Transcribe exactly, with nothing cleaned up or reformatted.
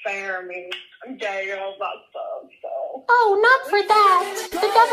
fair. I mean, I'm gay and all that stuff, so. Oh, not for that. The